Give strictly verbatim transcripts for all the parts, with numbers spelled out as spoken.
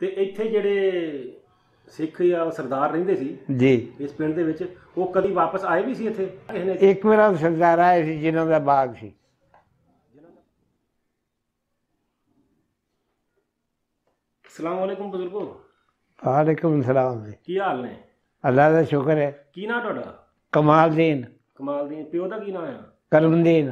ਤੇ ਇੱਥੇ ਜਿਹੜੇ ਸਿੱਖ ਜਾਂ ਸਰਦਾਰ ਰਹਿੰਦੇ ਸੀ ਜੀ ਇਸ ਪਿੰਡ ਦੇ ਵਿੱਚ, ਉਹ ਕਦੀ ਵਾਪਸ ਆਏ ਵੀ ਸੀ ਇੱਥੇ ਕਿਸੇ ਨੇ? ਇੱਕ ਮੇਰਾ ਸਰਦਾਰ ਆਏ ਸੀ ਜਿਨ੍ਹਾਂ ਦਾ ਬਾਗ ਸੀ। ਅਸਲਾਮ ਵਾਲੇਕੁਮ ਬਜ਼ੁਰਗੋ। ਵਾਲੇਕੁਮ ਸਲਾਮ ਜੀ। ਕੀ ਹਾਲ ਨੇ? ਅੱਲਾ ਦਾ ਸ਼ੁਕਰ ਹੈ। ਕੀ ਨਾਂ ਤੁਹਾਡਾ? ਕਮਾਲਦੀਨ। ਕਮਾਲਦੀਨ। ਪਿਓ ਦਾ ਕੀ ਨਾਂ ਆ? ਕਰਮਦੀਨ।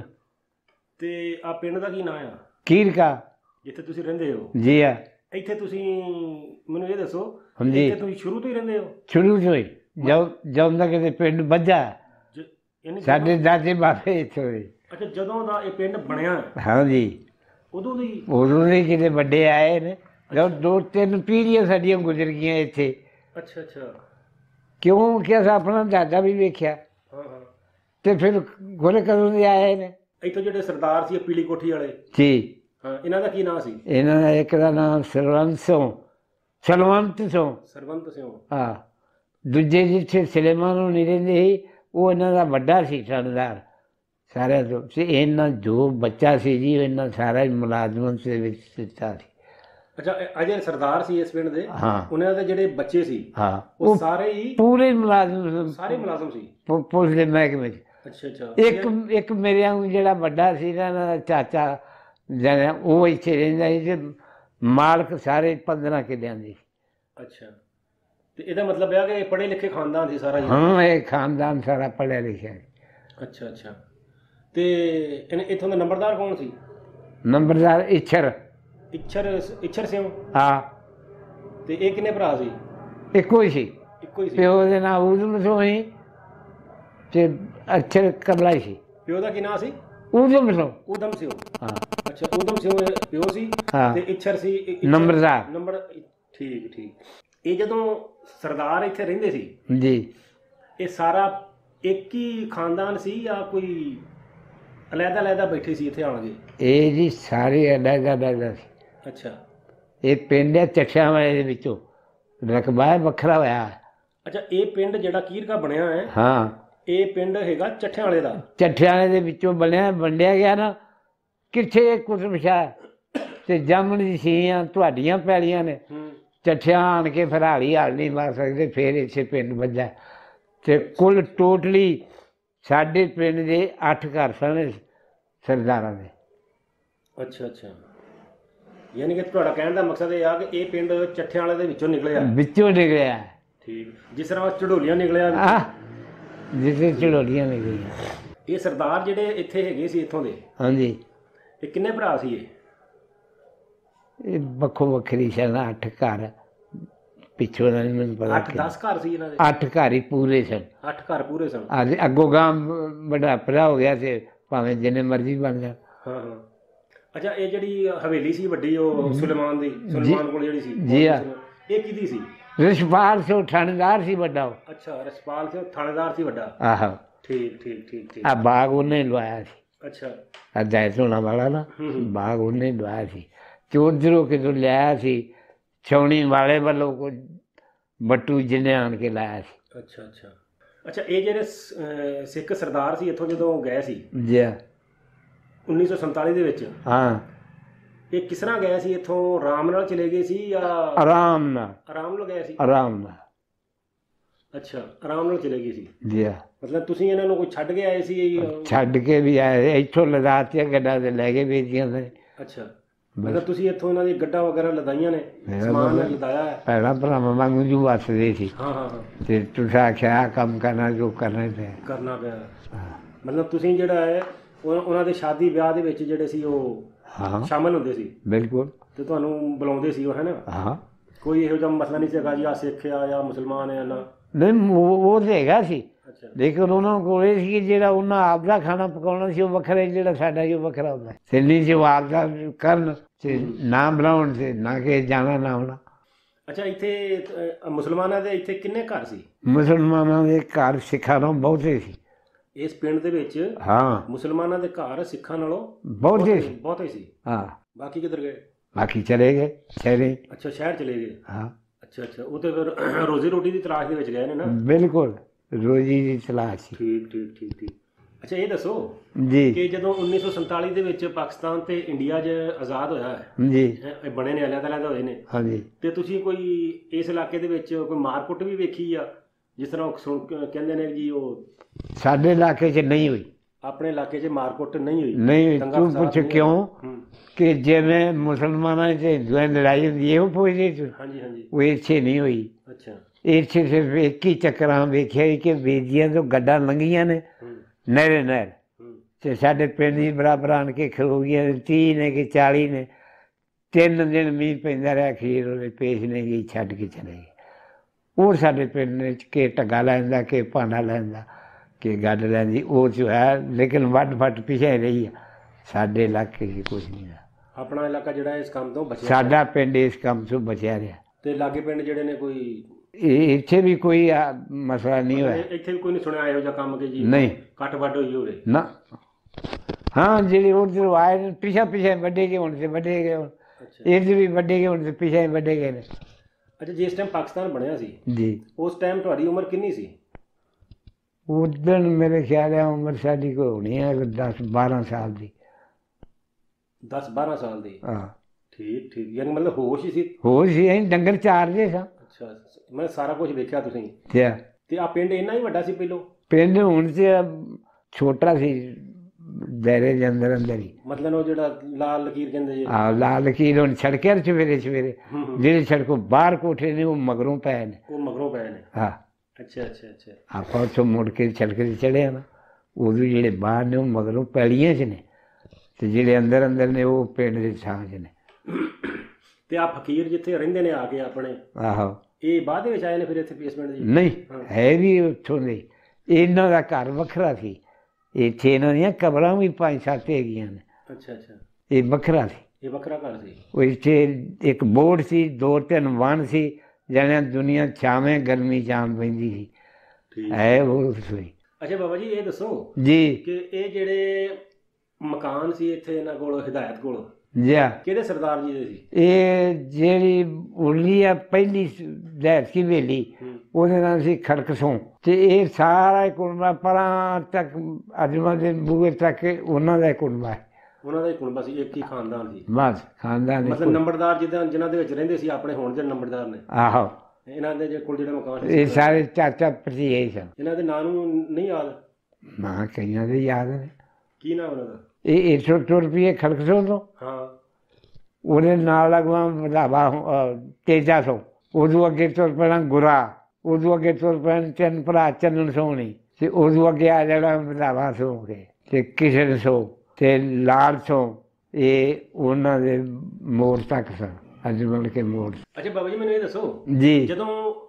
ਤੇ ਆ ਪਿੰਡ ਦਾ ਕੀ ਨਾਂ ਆ? ਕੀਰਕਾ। ਜਿੱਥੇ ਤੁਸੀਂ ਰਹਿੰਦੇ ਹੋ? ਜੀ ਆ। ਇੱਥੇ ਤੁਸੀਂ ਮੈਨੂੰ ਇਹ ਦੱਸੋ, ਹਾਂਜੀ, ਇੱਥੇ ਤੁਸੀਂ ਸ਼ੁਰੂ ਤੋਂ ਹੀ ਰਹਿੰਦੇ ਹੋ? ਸ਼ੁਰੂ ਤੋਂ ਹੀ, ਜਦ ਜਦੋਂ ਦਾ ਕਿਤੇ ਪਿੰਡ ਬੱਝਾ ਜ- ਯਾਨੀ ਸਾਡੇ ਜਦੋਂ- ਦਾਦੇ ਬਾਬੇ ਇੱਥੋਂ ਦੇ। ਅੱਛਾ, ਜਦੋਂ ਦਾ ਇਹ ਪਿੰਡ ਬਣਿਆ ਹਾਂਜੀ, ਉਦੋਂ ਦੀ? ਉਦੋਂ ਦੇ ਕਿਤੇ ਵੱਡੇ ਆਏ ਨੇ, ਜਦ ਦੋ ਤਿੰਨ ਪੀੜ੍ਹੀਆਂ ਸਾਡੀਆਂ ਗੁਜ਼ਰ ਗਈਆਂ ਇੱਥੇ। ਅੱਛਾ ਅੱਛਾ। ਕਿਉਂਕਿ ਅਸਾਂ ਆਪਣਾ ਦਾਦਾ ਵੀ ਵੇਖਿਆ ਹਾਂ ਹਾਂ। ਤੇ ਫਿਰ ਗੋਰੇ ਕਦੋਂ ਦੇ ਆਏ ਨੇ। ਇੱਥੋਂ ਜਿਹੜੇ ਸਰਦਾਰ ਸੀ, ਇਹ ਪੀਲੀ ਕੋਠੀ ਵਾਲੇ, ਜੀ, ਹਾਂ, ਇਹਨਾਂ ਦਾ ਕੀ ਨਾਂ ਸੀ? ਇਹਨਾਂ ਦਾ ਇੱਕ ਦਾ ਨਾਮ ਸਰਵੰਤ ਸਿੰਘ, ਸਲਵੰਤ ਸਿੰਘ। ਸਰਵੰਤ ਸਿੰਘ। ਹਾਂ, ਦੂਜੇ ਜਿੱਥੇ ਸਲੇਮਾਨ ਨੂੰ ਨਹੀਂ ਰਹਿੰਦੇ ਸੀ, ਉਹ ਇਹਨਾਂ ਦਾ ਵੱਡਾ ਸੀ ਸਰਦਾਰ ਸਾਰਿਆਂ ਤੋਂ। ਤੇ ਇਹਨਾਂ ਜੋ ਬੱਚਾ ਸੀ ਜੀ, ਇਹਨਾਂ ਸਾਰਾ ਹੀ ਮੁਲਾਜ਼ਮਤ ਦੇ ਵਿੱਚ ਦਿੱਤਾ ਸੀ। ਅੱਛਾ, ਇਹ ਅਜੇ ਸਰਦਾਰ ਸੀ ਇਸ ਪਿੰਡ ਦੇ, ਹਾਂ ਉਹਨਾਂ ਦੇ ਜਿਹੜੇ ਬੱਚੇ ਸੀ ਹਾਂ, ਉਹ ਉਹ ਸਾਰੇ ਹੀ ਪੂਰੇ ਮੁਲਾਜ਼ਮ ਸਾਰੇ ਮੁਲਾਜ਼ਮ ਸੀ? ਪੁ- ਪੁਲਿਸ ਦੇ ਮਹਿਕਮੇ 'ਚ। ਅੱਛਾ ਅੱਛਾ। ਇੱਕ ਇੱਕ ਮੇਰੇ ਵਾਂਗੂ ਜਿਹੜਾ ਵੱਡਾ ਸੀ ਨਾ, ਇਹਨਾਂ ਦਾ ਚਾਚਾ ਜਿਹੜਾ, ਉਹ ਇੱਥੇ ਰਹਿੰਦਾ ਸੀ ਤੇ ਮਾਲਕ ਸਾਰੇ ਪੰਦਰਾਂ ਕਿੱਲਿਆਂ ਦੀ। ਅੱਛਾ, ਤੇ ਇਹਦਾ ਮਤਲਬ ਇਹ ਕਿ ਪੜ੍ਹੇ ਲਿਖੇ ਖਾਨਦਾਨ ਸੀ ਸਾਰਾ ਹੀ? ਹਾਂ, ਇਹ ਖਾਨਦਾਨ ਸਾਰਾ ਪੜ੍ਹਿਆ ਲਿਖਿਆ। ਅੱਛਾ ਅੱਛਾ। ਤੇ ਇਹਨੇ ਇੱਥੋਂ ਦਾ ਨੰਬਰਦਾਰ ਕੌਣ ਸੀ? ਨੰਬਰਦਾਰ ਇੱਛਰ। ਇੱਛਰ ਇੱਛਰ ਸਿੰਘ। ਹਾਂ, ਤੇ ਇਹ ਕਿੰਨੇ ਭਰਾ ਸੀ? ਇੱਕੋ ਹੀ ਸੀ। ਇੱਕੋ ਹੀ ਸੀ? ਪਿਓ ਦੇ ਨਾਂ ਊਧਮ ਸਿੰਘ ਸੀ ਤੇ ਅੱਛਰ ਕਬਲਾ ਹੀ ਸੀ। ਪਿਓ ਦਾ ਕੀ ਨਾਂ ਸੀ? ਊਧਮ ਸਿੰਘ। ਊਧਮ ਸਿੰਘ। ਹਾਂ ਅੱਛਾ, ਊਧਮ ਸਿੰਘ ਪਿਓ ਸੀ ਹਾਂ। ਤੇ ਇੱਛਰ ਸੀ ਇੱਛਰ- ਨੰਬਰਦਾਰ। ਨੰਬਰ। ਠੀਕ ਠੀਕ। ਇਹ ਜਦੋਂ ਸਰਦਾਰ ਇੱਥੇ ਰਹਿੰਦੇ ਸੀ, ਜੀ, ਇਹ ਸਾਰਾ ਇੱਕ ਹੀ ਖਾਨਦਾਨ ਸੀ ਜਾਂ ਕੋਈ ਅਲੱਗ ਅਲੱਗ ਬੈਠੇ ਸੀ ਇੱਥੇ ਆਣ ਕੇ? ਇਹ ਜੀ ਸਾਰੇ ਅਲੱਗ ਅਲੱਗ ਸੀ। ਅੱਛਾ ਇਹ ਪਿੰਡ ਹੈ ਚੱਠਿਆਂ ਵਾਲੇ ਦੇ ਵਿੱਚੋਂ, ਰਕਬਾ ਹੈ ਵੱਖਰਾ ਹੋਇਆ। ਅੱਛਾ, ਇਹ ਪਿੰਡ ਜਿਹੜਾ ਕੀਰਕਾ ਬਣਿਆ ਹੈ, ਹਾਂ, ਇਹ ਪਿੰਡ ਹੈਗਾ ਚੱਠਿਆਂ ਵਾਲੇ ਦਾ? ਚੱਠਿਆਂ ਵਾਲੇ ਦੇ ਵਿੱਚੋਂ ਬਣਿਆ, ਵੰਡਿਆ ਗਿਆ ਨਾ। ਕਿੱਥੇ ਕੁਤਬ ਸ਼ਾਹ ਤੇ ਜਾਮਣ ਦੀ ਛੀਆਂ ਤੁਹਾਡੀਆਂ ਪੈਲੀਆਂ ਨੇ। ਹੂੰ। ਚੱਠਿਆਂ ਆਣ ਕੇ ਫਿਰ ਹਾਲੀ ਹਾਲ ਨਹੀਂ ਮਾਰ ਸਕਦੇ, ਫਿਰ ਇੱਥੇ ਪਿੰਡ ਵੱਜਾ। ਤੇ ਕੁੱਲ ਟੋਟਲੀ ਸਾਡੇ ਪਿੰਡ ਦੇ ਅੱਠ ਘਰ ਸਨ ਸਰਦਾਰਾਂ ਦੇ। ਅੱਛਾ ਅੱਛਾ। ਯਾਨੀ ਕਿ ਤੁਹਾਡਾ ਕਹਿਣ ਦਾ ਮਕਸਦ ਇਹ ਆ ਕਿ ਇਹ ਪਿੰਡ ਚੱਠਿਆਂ ਵਾਲੇ ਦੇ ਵਿੱਚੋਂ ਨਿਕਲਿਆ? ਵਿੱਚੋਂ ਨਿਕਲਿਆ। ਠੀਕ। ਜਿਸ ਤਰ੍ਹਾਂ ਝੜੋਲੀਆਂ ਨਿਕਲਿਆ। ਆ ਜਿੱਥੇ ਚੜੋਲੀਆਂ ਨਿਕਲੀਆਂ। ਇਹ ਸਰਦਾਰ ਜਿਹੜੇ ਇੱਥੇ ਹੈਗੇ ਸੀ ਇੱਥੋਂ ਦੇ, ਹਾਂਜੀ, ਇਹ ਕਿੰਨੇ ਭਰਾ ਸੀ? ਇਹ ਇਹ ਵੱਖੋ ਵੱਖਰੀ ਸਨ, ਅੱਠ ਘਰ। ਪਿੱਛੋਂ ਦਾ ਨਹੀਂ ਮੈਨੂੰ ਪਤਾ। ਅੱਠ ਦਸ ਘਰ ਸੀ ਇਹਨਾਂ ਦੇ? ਅੱਠ ਘਰ ਹੀ ਪੂਰੇ ਸਨ। ਅੱਠ ਘਰ ਪੂਰੇ ਸਨ? ਅੱਜ ਅੱਗੋਂ ਗਾਂ ਬੁਢਾਪਾ ਹੋ ਗਿਆ ਤੇ ਭਾਵੇਂ ਜਿੰਨੇ ਮਰਜ਼ੀ ਬਣ ਜਾਣ। ਹਾਂ ਹਾਂ। ਅੱਛਾ, ਇਹ ਜਿਹੜੀ ਹਵੇਲੀ ਸੀ ਵੱਡੀ, ਉਹ ਸੁਲੇਮਾਨ ਦੀ, ਸੁਲੇਮਾਨ ਕੋਲ ਜਿਹੜੀ ਸੀ, ਜੀ ਆ। ਇਹ ਕਿਹਦੀ ਸੀ? ਰਿਸ਼ਪਾਲ ਸਿੰਘ ਥਾਣੇਦਾਰ ਸੀ ਵੱਡਾ ਉਹ। ਅੱਛਾ, ਰਸਪਾਲ ਸਿੰਘ ਥਾਣੇਦਾਰ ਸੀ ਵੱਡਾ। ਆਹੋ, ਠੀਕ ਠੀਕ ਠੀਕ ਠੀਕ। ਆ ਬਾਗ ਉਹਨੇ ਲਵਾਇਆ ਸੀ। ਅੱਛਾ। ਆ ਜੈਤ ਹੋਣਾ ਵਾਲਾ ਨਾ, ਹੂੰ ਹੂੰ। ਬਾਗ ਉਹਨੇ ਲਵਾਇਆ ਸੀ। ਤੇ ਉੱਧਰੋਂ ਕਿਤੋਂ ਲਿਆਇਆ ਸੀ, ਛਾਉਣੀ ਵਾਲੇ ਵੱਲੋਂ ਕੋਈ ਬੱਟੂ ਜਿਹਨੇ ਆਣ ਕੇ ਲਾਇਆ ਸੀ। ਅੱਛਾ ਅੱਛਾ। ਅੱਛਾ, ਇਹ ਜਿਹੜੇ ਸ- ਅਹ ਸਿੱਖ ਸਰਦਾਰ ਸੀ ਇੱਥੋਂ ਜਦੋਂ ਗਏ ਸੀ ਜੀ ਉੱਨੀ ਸੌ ਸੰਤਾਲੀ ਦੇ ਵਿੱਚ, ਹਾਂ, ਇਹ ਕਿਸ ਤਰ੍ਹਾਂ ਗਏ ਸੀ ਇੱਥੋਂ? ਆਰਾਮ ਨਾਲ ਚਲੇ ਗਏ ਸੀ ਜਾਂ ਆਰਾਮ ਨਾਲ। ਆਰਾਮ ਨਾਲ ਗਏ ਸੀ? ਆਰਾਮ ਨਾਲ। ਅੱਛਾ, ਆਰਾਮ ਨਾਲ ਚਲੇ ਗਏ ਸੀ। ਜੀ, ਮਤਲਬ ਤੁਸੀਂ ਇਹਨਾਂ ਨੂੰ ਕੋਈ ਛੱਡ ਕੇ ਆਏ ਸੀ? ਛੱਡ ਕੇ ਵੀ ਆਏ, ਇੱਥੋਂ ਲਦਾਤੀਆਂ ਗੱਡਾਂ ਤੇ ਲੈ ਕੇ ਵੇਚੀਆਂ ਨੇ। ਅੱਛਾ, ਮਤਲਬ ਤੁਸੀਂ ਇੱਥੋਂ ਇਹਨਾਂ ਦੀ ਗੱਡਾਂ ਵਗੈਰਾ ਲਦਾਈਆਂ ਨੇ, ਮੇਰਾ ਸਮਾਨ ਮਤਲਬ- ਲਦਾਇਆ ਹੈ? ਭੈਣਾਂ ਭਰਾਵਾਂ ਵਾਂਗੂ ਜੂ ਵੱਸਦੇ ਸੀ। ਹਾਂ ਹਾਂ ਹਾਂ। ਤੇ ਤੁਸੀਂ ਆਖਿਆ ਆਹ ਕੰਮ ਕਰਨਾ ਜੋ ਕਰਨਾ ਪਿਆ। ਕਰਨਾ ਪਿਆ। ਮਤਲਬ ਤੁਸੀਂ ਜਿਹੜਾ ਹੈ ਉਹ- ਉਹਨਾਂ ਦੇ ਸ਼ਾਦੀ ਵਿਆਹ ਦੇ ਵਿੱਚ ਜਿਹੜੇ ਸੀ ਉਹ ਹਾਂ, ਸ਼ਾਮਲ ਹੁੰਦੇ ਸੀ ਬਿਲਕੁਲ। ਤੇ ਤੁਹਾਨੂੰ ਬੁਲਾਉਂਦੇ ਸੀ ਉਹ, ਹੈ ਨਾ? ਹਾਂ, ਕੋਈ ਇਹੋ ਜਿਹਾ ਮਸਲਾ ਨਹੀਂ ਸੀਗਾ ਜੀ ਆ ਸਿੱਖ ਆ ਜਾਂ ਮੁਸਲਮਾਨ ਹੈ ਨਾ? ਨਹੀਂ, ਉਹ ਉਹ ਤਾਂ ਹੈਗਾ ਸੀ, ਅੱਛਾ ਲੇਕਿਨ ਉਹਨਾਂ ਕੋਲ ਇਹ ਸੀ ਕਿ ਜਿਹੜਾ ਉਹਨਾਂ ਆਪ ਦਾ ਖਾਣਾ ਪਕਾਉਣਾ ਸੀ ਉਹ ਵੱਖਰਾ, ਜਿਹੜਾ ਸਾਡਾ ਸੀ ਉਹ ਵੱਖਰਾ ਹੁੰਦਾ। ਦਿੱਲੀ 'ਚ ਉਹ ਆਪ ਦਾ ਕਰਨ ਤੇ ਨਾ ਬਣਾਉਣ ਤੇ ਨਾ ਕਿ ਜਾਣਾ ਨਾ ਆਉਣਾ। ਅੱਛਾ, ਇੱਥੇ ਅਹ, ਮੁਸਲਮਾਨਾਂ ਦੇ ਇੱਥੇ ਕਿੰਨੇ ਘਰ ਸੀ? ਮੁਸਲਮਾਨਾਂ ਦੇ ਘਰ ਸਿੱਖਾਂ ਨਾਲੋਂ ਬਹੁਤੇ ਸੀ। ਇਸ ਪਿੰਡ ਦੇ ਵਿੱਚ ਹਾਂ, ਮੁਸਲਮਾਨਾਂ ਦੇ ਘਰ ਸਿੱਖਾਂ ਨਾਲੋਂ ਬਹੁਤੇ ਸੀ। ਬਹੁਤੇ ਸੀ। ਹਾਂ, ਬਾਕੀ ਕਿੱਧਰ ਗਏ? ਬਾਕੀ ਚਲੇ ਗਏ ਸ਼ਹਿਰੇ। ਅੱਛਾ, ਸ਼ਹਿਰ ਚਲੇ ਗਏ। ਹਾਂ, ਅੱਛਾ ਅੱਛਾ। ਉਹ ਤੇ ਫਿਰ ਰੋਜ਼ੀ ਰੋਟੀ ਦੀ ਤਲਾਸ਼ ਦੇ ਵਿੱਚ ਗਏ ਨੇ ਨਾ? ਬਿਲਕੁਲ, ਰੋਜੀ ਦੀ ਤਲਾਸ਼ ਸੀ। ਠੀਕ ਠੀਕ ਠੀਕ ਠੀਕ। ਅੱਛਾ ਇਹ ਦੱਸੋ ਜੀ ਕਿ ਜਦੋਂ ਉੱਨੀ ਸੌ ਸੰਤਾਲੀ ਦੇ ਵਿੱਚ ਪਾਕਿਸਤਾਨ ਤੇ ਇੰਡੀਆ 'ਚ ਆਜ਼ਾਦ ਹੋਇਆ ਹੈ, ਜੀ ਇਹ ਬਣੇ ਨੇ ਅਲੱਗ ਅਲੱਗ ਹੋਏ ਨੇ, ਹਾਂਜੀ ਤੇ ਤੁਸੀਂ ਕੋਈ ਇਸ ਇਲਾਕੇ ਦੇ ਵਿੱਚ ਕੋਈ ਮਾਰਕੁੱਟ ਵੀ ਵੇਖੀ ਆ? ਜਿਸ ਤਰ੍ਹਾਂ ਉਹ ਸੁਣ ਕਹਿੰਦੇ ਨੇ ਜੀ ਉਹ ਸਾਡੇ ਇਲਾਕੇ 'ਚ ਨਹੀਂ ਹੋਈ, ਆਪਣੇ ਇਲਾਕੇ 'ਚ ਮਾਰਕੁੱਟ ਨਹੀਂ ਹੋਈ, ਨਹੀਂ ਹੋਈ। ਦੰਗਾ ਤੂੰ ਫਸਾਦ ਪੁੱਛ ਨਹੀਂ ਹੋਇਆ? ਕਿਉਂ? ਹੂੰ, ਕਿ ਜਿਵੇਂ ਮੁਸਲਮਾਨਾਂ ਤੇ ਹਿੰਦੂਆਂ ਦੀ ਲੜਾਈ ਹੁੰਦੀ ਹੈ ਉਹ ਪੁੱਛਦੇ ਤੂੰ, ਹਾਂਜੀ ਹਾਂਜੀ, ਉਹ ਇੱਥੇ ਨਹੀਂ ਹੋਈ। ਅੱਛਾ, ਇੱਥੇ ਸਿਰਫ ਇੱਕ ਹੀ ਚੱਕਰਾਂ ਵੇਖਿਆ ਸੀ ਕਿ ਬੇਦੀਆਂ ਤੋਂ ਗੱਡਾਂ ਲੰਘੀਆਂ ਨੇ ਹੂੰ ਨਹਿਰੇ ਨਹਿਰ, ਹੂੰ, ਤੇ ਸਾਡੇ ਪਿੰਡ ਦੀ ਬਰਾਬਰ ਆਣ ਕੇ ਖਲੋ ਗਈਆਂ ਨੇ, ਤੀਹ ਨੇ ਕਿ ਚਾਲੀ ਨੇ। ਤਿੰਨ ਦਿਨ ਮੀਂਹ ਪੈਂਦਾ ਰਿਹਾ, ਅਖੀਰ ਉਹਦੇ ਪੇਸ਼ ਨੇ ਗਈ, ਛੱਡ ਕੇ ਚਲੇ ਗਏ। ਉਹ ਸਾਡੇ ਪਿੰਡ ਵਿੱਚ ਕਿ ਟੱਗਾ ਲੈਂਦਾ, ਕਿ ਭਾਂਡਾ ਲੈਂਦਾ, ਕਿ ਗੱਡ ਲੈਂਦੀ, ਉਹ ਜੋ ਹੈ। ਲੇਕਿਨ ਵੱਡ ਫੱਟ ਪਿਛੇ ਰਹੀ ਆ, ਸਾਡੇ ਇਲਾਕੇ 'ਚ ਕੁਛ ਨਹੀਂ ਹੈ। ਆਪਣਾ ਇਲਾਕਾ ਜਿਹੜਾ ਇਸ ਕੰਮ ਤੋਂ ਬਚਿਆ, ਸਾਡਾ ਪਿੰਡ ਇਸ ਕੰਮ ਤੋਂ ਬਚਿਆ ਰਿਹਾ। ਤੇ ਲਾਗੇ ਪਿੰਡ ਜਿਹੜੇ ਨੇ ਕੋਈ ਇਹ ਇੱਥੇ ਵੀ ਕੋਈ ਆ ਮਸਲਾ ਨਹੀਂ ਹੋਇਆ, ਇੱਥੇ ਵੀ ਕੋਈ ਨਹੀਂ ਸੁਣਿਆ ਇਹੋ ਜਿਹਾ ਕੰਮ ਕਿ ਜੀ ਨਹੀਂ ਕੱਟ ਵੱਢ ਹੋਈ ਹੋਵੇ? ਨਾ। ਹਾਂ ਜਿਹੜੇ ਉਧਰ ਆਏ ਨੇ ਪਿਛਾ ਪਿਛੇ ਵੱਡੇ ਗਏ, ਹੁਣ ਤੇ ਵੱਡੇ ਗਏ, ਅੱਛਾ ਇੱਧਰ ਵੀ ਵੱਡੇ ਗਏ, ਹੁਣ ਤੇ ਪਿਛੇ ਵੱਡੇ ਗਏ ਨੇ। ਅੱਛਾ, ਜਿਸ ਟਾਈਮ ਪਾਕਿਸਤਾਨ ਬਣਿਆ ਸੀ ਜੀ ਉਸ ਟਾਈਮ ਤੁਹਾਡੀ ਉਮਰ ਕਿੰਨੀ ਸੀ? ਉਦੋਂ ਮੇਰੇ ਖਿਆਲ ਹੈ ਉਮਰ ਸਾਡੀ ਕੋਈ ਹੋਣੀ ਹੈ ਦਸ ਬਾਰਾਂ ਸਾਲ ਦੀ। ਦਸ ਬਾਰਾਂ ਸਾਲ ਦੀ? ਹਾਂ ਠੀਕ ਠੀਕ, ਯਾਨੀ ਮਤਲਬ ਹੋਸ਼ ਹੀ ਸੀ? ਹੋਰ ਸੀ, ਅਸੀਂ ਡੰਗਰ ਚਾਰਦੇ ਸਾਂ। ਅੱਛਾ, ਮੈਂ ਸਾਰਾ ਕੁਝ ਵੇਖਿਆ ਤੁਸੀਂ? ਤੇ ਤੇ ਆ ਪਿੰਡ ਇੰਨਾ ਹੀ ਵੱਡਾ ਸੀ ਪਹਿਲੋਂ? ਪਿੰਡ ਹੁਣ ਤੇ ਛੋਟਾ ਸੀ, ਦਾਇਰੇ ਦੇ ਅੰਦਰ ਅੰਦਰ ਹੀ। ਮਤਲਬ ਉਹ ਜਿਹੜਾ ਲਾਲ ਲਕੀਰ ਕਹਿੰਦੇ ਜੀ? ਹਾਂ ਲਾਲ ਲਕੀਰ ਹੁਣ ਸੜਕਾਂ ਸਵੇਰੇ ਸਵੇਰੇ, ਹੂੰ ਹੂੰ, ਜਿਹੜੇ ਸੜਕੋਂ ਬਾਹਰ ਕੋਠੇ ਨੇ ਉਹ ਮਗਰੋਂ ਪਏ ਨੇ। ਉਹ ਮਗਰੋਂ ਪਏ ਨੇ? ਹਾਂ ਅੱਛਾ ਅੱਛਾ ਅੱਛਾ, ਆਪਾਂ ਉੱਥੋਂ ਮੁੜ ਕੇ ਸੜਕ 'ਤੇ ਚੜ੍ਹੇ ਨਾ, ਉਦੋਂ ਜਿਹੜੇ ਬਾਹਰ ਨੇ ਉਹ ਮਗਰੋਂ ਪੈਲੀਆਂ 'ਚ ਨੇ, ਤੇ ਜਿਹੜੇ ਅੰਦਰ ਅੰਦਰ ਨੇ ਉਹ ਪਿੰਡ ਦੇ ਥਾਂ 'ਚ ਨੇ। ਤੇ ਆ ਫਕੀਰ ਜਿੱਥੇ ਰਹਿੰਦੇ ਨੇ ਆ ਕੇ ਆਪਣੇ, ਆਹੋ ਇਹ ਬਾਅਦ ਦੇ ਵਿੱਚ ਆਏ ਨੇ ਫਿਰ ਇੱਥੇ ਪਲੇਸਮੈਂਟ ਜੀ? ਨਹੀਂ ਹੈ ਵੀ ਉੱਥੋਂ ਦੇ, ਇਹਨਾਂ ਦਾ ਘਰ ਵੱਖਰਾ ਸੀ। ਇੱਥੇ ਇਹਨਾਂ ਦੀਆਂ ਕਬਰਾਂ ਵੀ ਪੰਜ ਸੱਤ ਹੈਗੀਆਂ ਨੇ। ਅੱਛਾ ਅੱਛਾ, ਇਹ ਵੱਖਰਾ ਸੀ, ਇਹ ਵੱਖਰਾ ਘਰ ਸੀ? ਉਹ ਇੱਥੇ ਇੱਕ ਬੋਰਡ ਸੀ, ਦੋ ਤਿੰਨ ਵਣ ਸੀ, ਜਾਣਿਆ ਦੁਨੀਆ ਛਾਵੇਂ ਗਰਮੀ ਜਾਮ ਪੈਂਦੀ ਸੀ। ਠੀਕ ਹੈ ਉਹ ਸੀ ਅੱਛਾ ਬਾਬਾ ਜੀ, ਇਹ ਦੱਸੋ ਜੀ। ਕਿ ਇਹ ਜਿਹੜੇ ਮਕਾਨ ਸੀ ਇੱਥੇ ਇਹਨਾਂ ਕੋਲ ਹਿਦਾਇਤ ਕੋਲ, ਜੀ ਕਿਹੜੇ ਸਰਦਾਰ ਜੀ ਦੇ ਸੀ? ਇਹ ਜਿਹੜੀ ਉਰਲੀ ਆ ਪਹਿਲੀ ਦਹਿਤ ਕੀ ਵੇਲੀ, ਹੂੰ, ਉਹਦੇ ਨਾਲ ਸੀ ਖੜਕਸੋਂ, ਤੇ ਇਹ ਸਾਰਾ ਕੁਨਬਾ ਪਰਾਂ ਤੱਕ ਅਜਮਾ ਦੇ ਬੂਹੇ ਤੱਕ ਉਹਨਾਂ ਦਾ ਕੁਨਬਾ ਹੈ। ਉਹਨਾਂ ਦਾ ਹੀ ਕੁਨਬਾ ਸੀ, ਇੱਕ ਹੀ ਖਾਨਦਾਨ ਸੀ? ਬਸ ਖਾਨਦਾਨ ਮਤਲਬ ਨੰਬਰਦਾਰ ਜਿਹਨਾਂ ਜਿਨ੍ਹਾਂ ਦੇ ਵਿੱਚ ਰਹਿੰਦੇ ਸੀ ਆਪਣੇ ਹੁਣ ਜਿਹੜੇ ਨੰਬਰਦਾਰ ਨੇ, ਆਹੋ ਇਹਨਾਂ ਦੇ ਜੇ ਕੋਲ ਜਿਹੜਾ ਮਕਾਨ ਸੀ ਇਹ ਸਾਰੇ ਚਾਚਾ ਭਤੀਜੇ ਸਨ। ਇਹਨਾਂ ਦੇ ਨਾਂ ਨੂੰ ਨਹੀਂ ਯਾਦ? ਨਾ ਕਈਆਂ ਦੇ ਯਾਦ ਨੇ। ਕੀ ਨਾਮ ਉਹਨਾਂ ਦਾ? ਇਹ ਇੱਕ ਸੌ ਤੁਰ ਰੁਪਈਏ ਖੜਕਸੋਂ ਤੋਂ, ਹਾਂ, ਉਹਦੇ ਨਾਲ ਅਗਵਾ ਵਧਾਵਾ ਤੇਜਾ ਸੌ, ਉਦੋਂ ਅੱਗੇ ਤੁਰ ਪੈਣਾ ਗੁਰਾ, ਉਦੋਂ ਅੱਗੇ ਤੁਰ ਪੈਣ ਤਿੰਨ ਭਰਾ ਚੰਨਣ ਸੋਹਣੀ, ਤੇ ਉਦੋਂ ਅੱਗੇ ਆ ਜਾਣਾ ਵਧਾਵਾ ਸੋ ਕੇ, ਤੇ ਕਿਸ਼ਨ ਸੋ, ਤੇ ਲਾਲ ਸੋ। ਇਹ ਉਹਨਾਂ ਦੇ ਮੋੜ ਤੱਕ ਸਨ, ਅਜਮਲ ਕੇ ਮੋੜ। ਅੱਛਾ ਬਾਬਾ ਜੀ, ਮੈਨੂੰ ਇਹ ਦੱਸੋ ਜੀ ਜਦੋਂ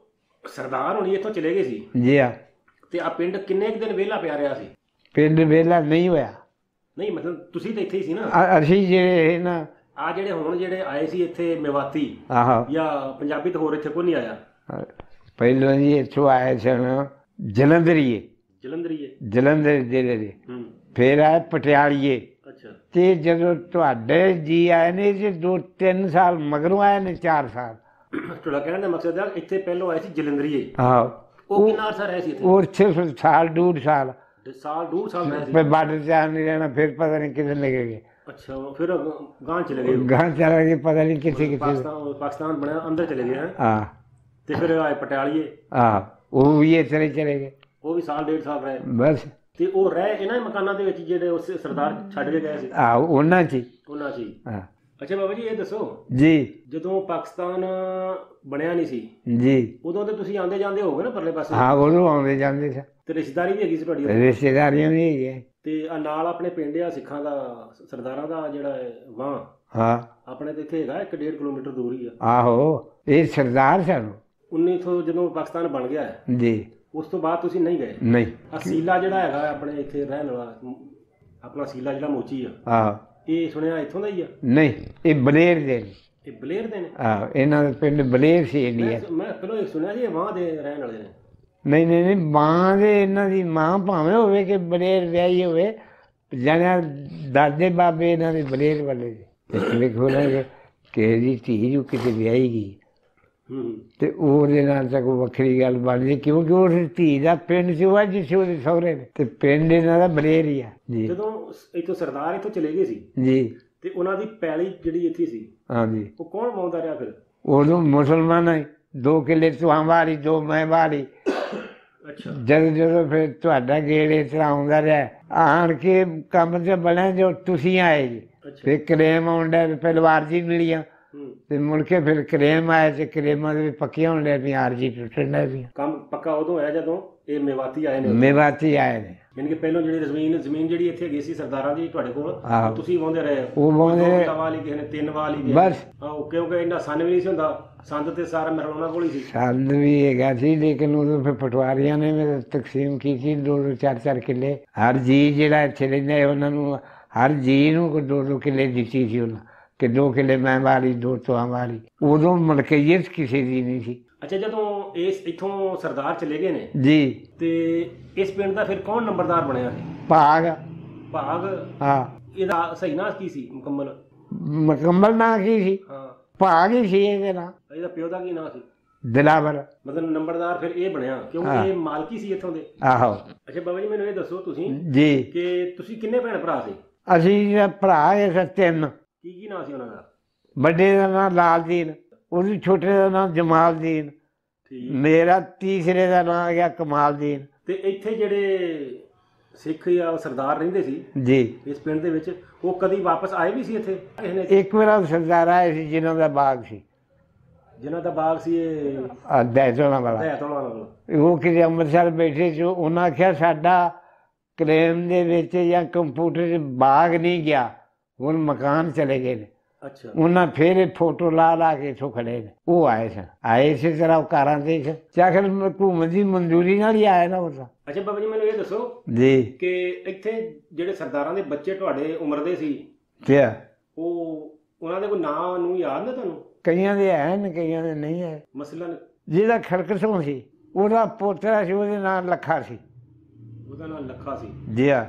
ਸਰਦਾਰ ਹੋਣੀ ਇੱਥੋਂ ਚਲੇ ਗਏ ਸੀ ਜੀ ਆ ਤੇ ਆ ਪਿੰਡ ਕਿੰਨੇ ਕੁ ਦਿਨ ਵਿਹਲਾ ਪਿਆ ਰਿਹਾ ਸੀ? ਪਿੰਡ ਵਿਹਲਾ ਨਹੀਂ ਹੋਇਆ। ਨਹੀਂ ਮਤਲਬ ਤੁਸੀਂ ਤਾਂ ਇੱਥੇ ਹੀ ਸੀ ਨਾ? ਅ- ਅਸੀਂ ਜਿਹੜੇ ਨਾ ਆ ਜਿਹੜੇ ਹੁਣ ਜਿਹੜੇ ਆਏ ਸੀ ਇੱਥੇ ਮੇਵਾਤੀ ਆਹੋ ਜਾਂ ਪੰਜਾਬੀ ਤਾਂ ਹੋਰ ਇੱਥੇ ਕੋਈ ਨਹੀਂ ਆਇਆ? ਪਹਿਲਾਂ ਜੀ ਇੱਥੋਂ ਆਏ ਸਨ ਜਲੰਧਰੀਏ, ਜਲੰਧਰੀਏ? ਜਲੰਧਰ ਜ਼ਿਲ੍ਹੇ ਦੇ, ਹੂੰ, ਫਿਰ ਆਏ ਪਟਿਆਲੀਏ, ਅੱਛਾ ਤੇ ਜਦੋਂ ਤੁਹਾਡੇ ਜੀ ਆਏ ਨੇ ਜੀ ਦੋ ਤਿੰਨ ਸਾਲ ਮਗਰੋਂ ਆਏ ਨੇ, ਚਾਰ ਸਾਲ। ਤੁਹਾਡਾ ਕਹਿਣ ਦਾ ਮਕਸਦ ਹੈ ਇੱਥੇ ਪਹਿਲੋਂ ਆਏ ਸੀ ਜਲੰਧਰੀਏ, ਆਹੋ ਉਹ ਕਿੰਨਾ ਅਰਸਾ ਰਹੇ ਸੀ ਇੱਥੇ? ਉਹ ਸਿਰਫ ਸਾਲ ਡੂਢ ਸਾਲ, ਡੇ- ਸਾਲ ਡੂਢ ਸਾਲ ਰਹੇ ਸੀ? ਫਿਰ ਬਾਰਡਰ ਚਾਰ ਨਹੀਂ ਰਹਿਣਾ, ਫਿਰ ਪਤਾ ਨਹੀਂ ਕਿੱਥੇ ਲੱਗੇਗੇ, ਅੱਛਾ, ਫਿਰ ਗਾਂ ਚਲੇ ਗਏ? ਗਾਂ ਚਲਾ ਗਏ, ਪਤਾ ਨਹੀਂ ਕਿੱਥੇ ਕਿੱਥੇ। ਪਾਕਿਸਤਾਨ ਪਾਕਿਸਤਾਨ ਬਣਿਆ ਅੰਦਰ ਚਲੇ ਗਏ ਹੈ? ਹਾਂ ਤੇ ਫਿਰ ਆਏ ਪਟਿਆਲੀਏ, ਆਹ ਉਹ ਵੀ ਇਸ ਤਰ੍ਹਾਂ ਹੀ ਚਲੇ ਗਏ ਉਹ ਵੀ ਸਾਲ ਡੇਢ ਸਾਲ ਰਹੇ? ਬਸ। ਤੇ ਉਹ ਰਹਿ ਇਹਨਾਂ ਦੇ ਮਕਾਨਾਂ ਦੇ ਵਿੱਚ ਜਿਹੜੇ ਉਸ ਸਰਦਾਰ ਛੱਡ ਕੇ ਗਏ ਸੀ ਆਹ ਉਹਨਾਂ 'ਚ ਹੀ। ਉਹਨਾਂ 'ਚ ਹੀ? ਹਾਂ ਅੱਛਾ ਬਾਬਾ ਜੀ, ਇਹ ਦੱਸੋ ਜੀ ਜਦੋਂ ਪਾਕਿਸਤਾਨ ਬਣਿਆ ਨਹੀਂ ਸੀ ਜੀ ਉਦੋਂ ਤੇ ਤੁਸੀਂ ਆਂਦੇ ਜਾਂਦੇ ਹੋਗੇ ਨਾ ਪਰਲੇ ਪਾਸੇ? ਹਾਂ ਉਦੋਂ ਆਉਂਦੇ ਜਾਂਦੇ ਸੀ, ਤੇ ਰਿਸ਼ਤੇਦਾਰੀ ਵੀ ਹੈਗੀ ਸੀ ਤੁਹਾਡੀ ਉੱਥੇ? ਰਿਸ਼ਤੇਦਾਰੀਆਂ ਵੀ ਹੈਗੀਆਂ। ਤੇ ਆ ਨਾਲ ਆਪਣੇ ਪਿੰਡ ਆ ਸਿੱਖਾਂ ਦਾ ਸਰਦਾਰਾਂ ਦਾ ਜਿਹੜਾ ਵਾਂ ਹਾਂ ਆਪਣੇ ਤੇ ਇੱਥੇ ਹੈਗਾ ਇੱਕ ਡੇਢ ਕਿਲੋਮੀਟਰ ਦੂਰ ਹੀ ਆ। ਆਹੋ ਇਹ ਸਰਦਾਰ ਸਨ। ਉੱਨੀ ਸੌ ਜਦੋਂ ਪਾਕਿਸਤਾਨ ਬਣ ਗਿਆ ਹੈ, ਜੀ ਉਸ ਤੋਂ ਬਾਅਦ ਤੁਸੀਂ ਨਹੀਂ ਗਏ? ਨਹੀਂ। ਆ ਸੀਲਾ ਜਿਹੜਾ ਹੈਗਾ ਆਪਣੇ ਇੱਥੇ ਰਹਿਣ ਵਾਲਾ ਆਪਣਾ ਸੀਲਾ ਜਿਹੜਾ ਮੋਚੀ ਆ, ਆਹੋ ਇਹ ਸੁਣਿਆ ਇੱਥੋਂ ਦਾ ਹੀ ਆ? ਨਹੀਂ ਇਹ ਬਲੇਰ ਦੇ ਨੇ। ਇਹ ਬਲੇਰ ਦੇ ਨੇ? ਆਹੋ ਇਹਨਾਂ ਦਾ ਪਿੰਡ ਬਲੇਰ ਸੀ ਇੰਡੀਆ। ਮੈਂ ਮੈਂ ਪਹਿਲਾਂ ਇਹ ਸੁਣਿਆ ਸੀ ਇਹ ਵਾਂ ਦੇ ਰਹਿਣ ਵਾਲੇ ਨੇ। ਨਹੀਂ ਨਹੀਂ ਨਹੀਂ ਮਾਂ ਦੇ ਇਹਨਾਂ ਦੀ ਮਾਂ ਭਾਵੇਂ ਹੋਵੇ ਕਿ ਬਲੇਰ ਵਿਆਹੀ ਹੋਵੇ, ਜਾਣਿਆ ਦਾਦੇ ਬਾਬੇ ਇਹਨਾਂ ਦੇ ਬਲੇਰ ਵਾਲੇ ਦੇ। ਵੇਖੋ ਨਾ ਕਿ ਦੀ ਧੀ ਜੋ ਕਿਤੇ ਵਿਆਹੀ ਗਈ, ਹੂੰ ਤੇ ਉਹਦੇ ਨਾਲ ਤਾਂ ਕੋਈ ਵੱਖਰੀ ਗੱਲ ਬਣਦੀ ਕਿਉਂਕਿ ਉਸ ਧੀ ਦਾ ਪਿੰਡ ਸੀ ਉਹ ਜਿੱਥੇ ਉਹਦੇ ਸਹੁਰੇ ਨੇ ਤੇ ਪਿੰਡ ਇਹਨਾਂ ਦਾ ਬਲੇਰੀਆ ਜੀ। ਜਦੋਂ ਇੱਥੋਂ ਸਰਦਾਰ ਇੱਥੋਂ ਚਲੇ ਗਏ ਸੀ ਜੀ ਤੇ ਉਹਨਾਂ ਦੀ ਪੈਲੀ ਜਿਹੜੀ ਇੱਥੇ ਸੀ ਹਾਂਜੀ ਉਹ ਕੌਣ ਵਾਉਂਦਾ ਰਿਹਾ ਫਿਰ? ਉਦੋਂ ਮੁਸਲਮਾਨ ਹੈ ਦੋ ਕਿੱਲੇ ਤੁਹਾਂ ਵਾਲੀ ਦੋ ਮੈਂ ਵਾਲੀ। ਅੱਛਾ ਜਦੋਂ ਜਦੋਂ ਫਿਰ ਤੁਹਾਡਾ ਗੇੜ ਇਸ ਤਰ੍ਹਾਂ ਆਉਂਦਾ ਰਿਹਾ ਆਣ ਕੇ ਕੰਮ ਤੇ ਬਣਿਆ ਜੋ ਤੁਸੀਂ ਆਏ ਜੀ ਅੱਛਾ ਫਿਰ ਕਲੇਮ ਆਉਂਦਾ ਪਹਿਲਵਾਰ ਜੀ ਮਿਲੀਆਂ ਹੂੰ ਤੇ ਮੁੜ ਕੇ ਫਿਰ ਕਲੇਮ ਆਏ ਤੇ ਕਲੇਮਾਂ ਦੇ ਵੀ ਪੱਕੀਆਂ ਹੋਣ ਲੱਗ ਪਈਆਂ ਆਰ ਜੀ ਟੁੱਟਣ ਲੱਗ ਪਈਆਂ। ਕੰਮ ਪੱਕਾ ਉਦੋਂ ਹੋਇਆ ਜਦੋਂ ਇਹ ਮੇਵਾਤੀ ਆਏ ਨੇ। ਮੇਵਾਤੀ ਆਏ ਨੇ ਯਾਨੀ ਕਿ ਪਹਿਲਾਂ ਜਿਹੜੀ ਜ਼ਮੀਨ ਜ਼ਮੀਨ ਜਿਹੜੀ ਇੱਥੇ ਹੈਗੀ ਸੀ ਸਰਦਾਰਾਂ ਦੀ ਤੁਹਾਡੇ ਕੋਲ ਆਹੋ। ਉਹ ਤੁਸੀਂ ਵਾਹੁੰਦੇ ਰਹੇ ਹੋ। ਉਹ ਵਾਹੁੰਦੇ ਦੋ ਰਹੇ। ਕਿੱਲਾ ਵਾਲੀ ਕਿਸੇ ਨੇ ਤਿੰਨ ਵਾਲੀ ਕਿਸੇ ਨੇ। ਬਸ ਆਹੋ ਕਿਉਂਕਿ ਇੰਨਾ ਸੰਨ ਵੀ ਨਹੀਂ ਸੀ ਹੁੰਦਾ ਸੰਦ ਤੇ ਸਾਰਾ ਮੇਰਾ ਉਹਨਾਂ ਕੋਲ ਹੀ ਸੀ। ਸੰਦ ਵੀ ਹੈਗਾ ਸੀ ਲੇਕਿਨ ਉਦੋਂ ਫਿਰ ਪਟਵਾਰੀਆਂ ਨੇ ਮੇਰੇ ਤਕਸੀਮ ਕੀਤੀ ਦੋ ਦੋ ਚਾਰ ਚਾਰ ਕਿੱਲੇ ਹਰ ਜੀ ਜਿਹੜਾ ਇੱਥੇ ਰਹਿੰਦਾ ਉਹਨਾਂ ਨੂੰ ਹਰ ਜੀ ਨੂੰ ਕੋਈ ਦੋ ਦੋ ਕਿੱਲੇ ਦਿੱਤੀ ਸੀ ਉਹਨਾਂ ਕਿ ਦੋ ਕਿੱਲੇ ਮੈਂ ਵਾਲੀ ਦੋ ਤੁਹਾਂ ਵਾਲੀ। ਉਦੋਂ ਮਲਕੀਅਤ ਕਿਸੇ ਦੀ ਨਹੀਂ ਸੀ। ਅੱਛਾ ਜਦੋਂ ਇਸ ਇੱਥੋਂ ਸਰਦਾਰ ਚਲੇ ਗਏ ਨੇ ਜੀ ਤੇ ਇਸ ਪਿੰਡ ਦਾ ਫਿਰ ਕੌਣ ਨੰਬਰਦਾਰ ਬਣਿਆ ਸੀ? ਭਾਗ ਭਾਗ ਹਾਂ ਇਹਦਾ ਸਹੀ ਨਾਂ ਕੀ ਸੀ ਮੁਕੰਮਲ? ਮੁਕੰਮਲ ਨਾਂ ਕੀ ਸੀ? ਹਾਂ ਭਾਗ ਹੀ ਸੀ ਇਹਦੇ ਨਾਂ ਇਹਦਾ ਪਿਓ ਦਾ ਕੀ ਨਾਂ ਸੀ? ਦਿਲਾਵਰ। ਮਤਲਬ ਨੰਬਰਦਾਰ ਫਿਰ ਇਹ ਬਣਿਆ ਹਾਂ। ਕਿਉਂਕਿ ਇਹ ਮਾਲਕੀ ਸੀ ਇੱਥੋਂ ਦੇ। ਆਹੋ ਅੱਛਾ ਬਾਬਾ ਜੀ ਮੈਨੂੰ ਇਹ ਦੱਸੋ ਤੁਸੀਂ ਜੀ ਕਿ ਤੁਸੀਂ ਕਿੰਨੇ ਭੈਣ ਭਰਾ ਸੀ? ਅਸੀਂ ਜਿਹੜਾ ਭਰਾ ਹੈ ਤਿੰਨ। ਕੀ ਕੀ ਨਾਂ ਸੀ ਉਹਨਾਂ ਦਾ? ਵੱਡੇ ਦਾ ਨਾਂ ਲਾਲਦੀਨ ਉਹਦੀ ਛੋਟੇ ਦਾ ਨਾਂ ਜਮਾਲਦੀਨ ਠੀਕ ਮੇਰਾ ਤੀਸਰੇ ਦਾ ਨਾਂ ਆ ਗਿਆ ਕਮਾਲਦੀਨ। ਤੇ ਇੱਥੇ ਜਿਹੜੇ ਸਿੱਖ ਜਾਂ ਸਰਦਾਰ ਰਹਿੰਦੇ ਸੀ ਜੀ ਇਸ ਪਿੰਡ ਦੇ ਵਿੱਚ ਉਹ ਕਦੀ ਵਾਪਸ ਆਏ ਵੀ ਸੀ ਇੱਥੇ ਕਿਸੇ ਨੇ? ਇੱਕ ਮੇਰਾ ਸਰਦਾਰ ਆਏ ਸੀ ਜਿਨ੍ਹਾਂ ਦਾ ਬਾਗ ਸੀ ਜਿਨ੍ਹਾਂ ਦਾ ਬਾਗ ਸੀ ਇਹ ਦੈਤੋਣਾ ਵਾਲਾ ਦਹਿਤੋਣਾ ਵਾਲਾ। ਉਹ ਕਿਤੇ ਅੰਮ੍ਰਿਤਸਰ ਬੈਠੇ ਸੀ ਉਹਨਾਂ ਆਖਿਆ ਸਾਡਾ ਕਲੇਮ ਦੇ ਵਿੱਚ ਜਾਂ ਕੰਪਿਊਟਰ 'ਚ ਬਾਗ ਨਹੀਂ ਗਿਆ ਹੁਣ ਮਕਾਨ ਚਲੇ ਗਏ ਨੇ। ਅੱਛਾ ਉਹਨਾਂ ਫਿਰ ਇਹ ਫੋਟੋ ਲਾ ਲਾ ਕੇ ਇੱਥੋਂ ਖੜੇ ਨੇ ਉਹ ਆਏ ਸਨ ਆਏ ਇਸੇ ਤਰ੍ਹਾਂ ਉਹ ਕਾਰਾਂ ਦੇ ਚ ਚਾਖਰ ਹਕੂਮਤ ਦੀ ਮਨਜ਼ੂਰੀ ਨਾਲ ਹੀ ਆਇਆ ਨਾ ਉਹ ਤਾਂ। ਅੱਛਾ ਬਾਬਾ ਜੀ ਮੈਨੂੰ ਇਹ ਦੱਸੋ ਜੀ ਕਿ ਇੱਥੇ ਜਿਹੜੇ ਸਰਦਾਰਾਂ ਦੇ ਬੱਚੇ ਤੁਹਾਡੇ ਉਮਰ ਦੇ ਸੀ ਤੇ ਉਹ ਉਹਨਾਂ ਦੇ ਕੋਈ ਨਾਂ ਨੂੰ ਯਾਦ ਨੇ ਤੁਹਾਨੂੰ? ਕਈਆਂ ਦੇ ਹੈ ਨੇ ਕਈਆਂ ਦੇ ਨਹੀਂ ਹੈ। ਮਸਲਨ ਜਿਹਦਾ ਖੜਕਸੋਂ ਸੀ ਉਹਦਾ ਪੋਤਰਾ ਸੀ ਉਹਦੇ ਨਾਲ ਲੱਖਾ ਸੀ। ਉਹਦਾ ਨਾਂ ਲੱਖਾ ਸੀ। ਜੀ ਆ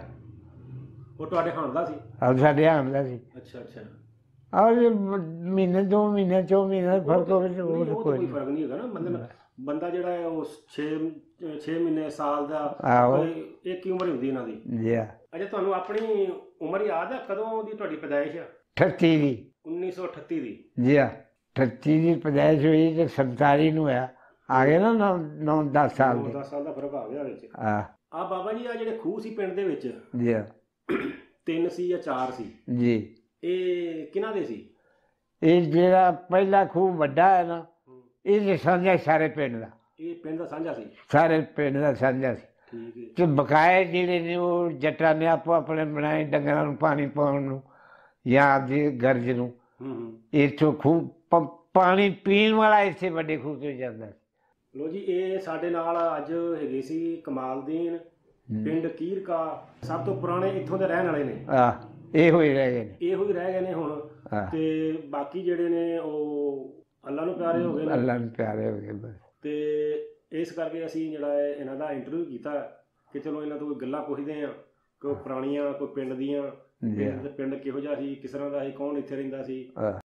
ਉਹ ਤੁਹਾਡੇ ਹਾਣ ਦਾ ਸੀ? ਆ ਸਾਡੇ ਆਉਂਦਾ ਸੀ। ਅੱਛਾ ਅੱਛਾ ਆਹ ਜੇ ਮਹੀਨੇ ਦੋ ਮਹੀਨੇ ਚੌ ਮਹੀਨੇ ਦਾ ਫਰਕ ਹੋਵੇ ਤੇ ਨਹੀਂ, ਉਹ ਉਹ ਤਾਂ ਤਾਂ ਕੋਈ ਕੋਈ ਨਹੀਂ। ਫਰਕ ਨਹੀਂ ਹੈਗਾ ਨਾ ਮਤਲਬ ਬੰਦਾ ਜਿਹੜਾ ਹੈ ਉਹ ਛੇ ਛੇ ਮਹੀਨੇ ਸਾਲ ਦਾ ਆਹੋ। ਕੋਈ ਇੱਕ ਹੀ ਉਮਰ ਹੀ ਹੁੰਦੀ ਇਹਨਾਂ ਦੀ। ਜੀ ਆ ਅੱਛਾ ਤੁਹਾਨੂੰ ਆਪਣੀ ਉਮਰ ਯਾਦ ਹੈ ਕਦੋਂ ਦੀ ਤੁਹਾਡੀ ਪੈਦਾਇਸ਼ ਆ? ਅਠੱਤੀ ਦੀ ਉੱਨੀ ਸੌ ਅਠੱਤੀ ਦੀ। ਜੀ ਆ ਅਠੱਤੀ ਦੀ ਪੈਦਾਇਸ਼ ਹੋਈ ਤੇ ਸੰਤਾਲੀ ਨੂੰ ਹੋਇਆ ਆ ਗਏ ਨਾ ਨੌ ਨੌ ਦਸ ਸਾਲ ਨੌ ਦੇ। ਦਸ ਸਾਲ ਦਾ ਫਰਕ ਆ ਗਿਆ ਵਿੱਚ। ਆ ਆ ਬਾਬਾ ਜੀ ਆ ਜਿਹੜੇ ਖੂਹ ਸੀ ਪਿੰਡ ਦੇ ਵਿੱਚ ਜੀ ਆ ਤਿੰਨ ਸੀ ਜਾਂ ਚਾਰ ਸੀ ਜੀ ਇਹ ਕਿਹਨਾਂ ਦੇ ਸੀ? ਇਹ ਜਿਹੜਾ ਪਹਿਲਾ ਖੂਹ ਵੱਡਾ ਹੈ ਨਾ ਇਹ ਜੇ ਸਾਂਝਾ ਸਾਰੇ ਪਿੰਡ ਦਾ ਇਹ ਪਿੰਡ ਦਾ ਸਾਂਝਾ ਸੀ? ਸਾਰੇ ਪਿੰਡ ਦਾ ਸਾਂਝਾ ਸੀ ਠੀਕ ਹੈ। ਤੇ ਬਕਾਏ ਜਿਹੜੇ ਨੇ ਉਹ ਜੱਟਾਂ ਨੇ ਆਪੋ ਆਪਣੇ ਬਣਾਏ ਡੰਗਰਾਂ ਨੂੰ ਪਾਣੀ ਪਾਉਣ ਨੂੰ ਜਾਂ ਆਪਦੀ ਗਰਜ ਨੂੰ। ਹੂੰ ਹੂੰ ਇੱਥੋਂ ਖੂਹ ਪ- ਪਾਣੀ ਪੀਣ ਵਾਲਾ ਇੱਥੇ ਵੱਡੇ ਖੂਹ ਤੋਂ ਜਾਂਦਾ ਸੀ। ਲੋ ਜੀ ਇਹ ਸਾਡੇ ਨਾਲ ਅੱਜ ਹੈਗੇ ਸੀ ਕਮਾਲਦੀਨ ਪਿੰਡ ਕੀਰਕਾ ਸਭ ਤੋਂ ਪੁਰਾਣੇ ਇੱਥੋਂ ਦੇ ਰਹਿਣ ਵਾਲੇ ਨੇ। ਆ ਇਹੋ ਹੀ ਰਹਿ ਗਏ ਨੇ। ਇਹੋ ਹੀ ਰਹਿ ਗਏ ਨੇ ਹੁਣ ਹਾਂ। ਤੇ ਬਾਕੀ ਜਿਹੜੇ ਨੇ ਉਹ ਅੱਲਾ ਨੂੰ ਪਿਆਰੇ ਹੋ ਗਏ ਨੇ ਅੱਲਾ ਨੂੰ ਪਿਆਰੇ ਹੋ ਗਏ ਬਸ। ਤੇ ਇਸ ਕਰਕੇ ਅਸੀਂ ਜਿਹੜਾ ਹੈ ਇਹਨਾਂ ਦਾ ਇੰਟਰਵਿਊ ਕੀਤਾ ਕਿ ਚਲੋ ਇਹਨਾਂ ਤੋਂ ਕੋਈ ਗੱਲਾਂ ਪੁੱਛਦੇ ਆ ਕੋਈ ਪੁਰਾਣੀਆਂ ਕੋਈ ਪਿੰਡ ਦੀਆਂ ਜੀ। ਪਿੰਡ ਪਿੰਡ ਕਿਹੋ ਜਿਹਾ ਸੀ ਕਿਸ ਤਰ੍ਹਾਂ ਦਾ ਸੀ ਕੌਣ ਇੱਥੇ ਰਹਿੰਦਾ ਸੀ। ਹਾਂ।